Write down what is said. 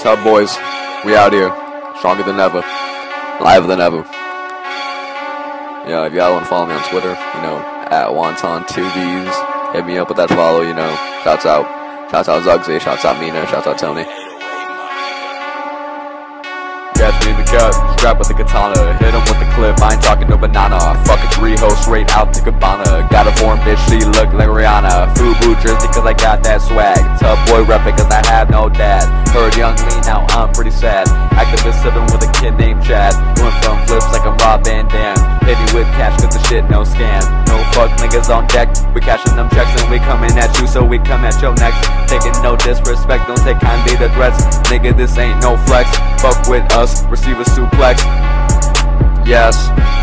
What's up, boys? We out here, stronger than ever, live than ever. If y'all want to follow me on Twitter, at wonton2Bs, hit me up with that follow, Shouts out Zugsy, shouts out Mina, shouts out Tony. Catch me in the cut, strap with the katana, hit him with the clip, I ain't talking no banana. Fuck a Treeho, straight out to Cabana. Got a foreign bitch, she look like Rihanna. Fubu jersey cause I got that swag. Tough boy reppin' cause I have no dad. Heard young me, now I'm pretty sad. Activist sippin' with a kid named Chad. Went from flips like a Rob Van Dam. Hit me with cash cause the shit no scam. No fuck niggas on deck, we cashin' them checks and we comin' at you, so we come at your next. Taking no disrespect, don't take kindly the threats. Nigga, this ain't no flex. Fuck with us, receive a suplex. Yes.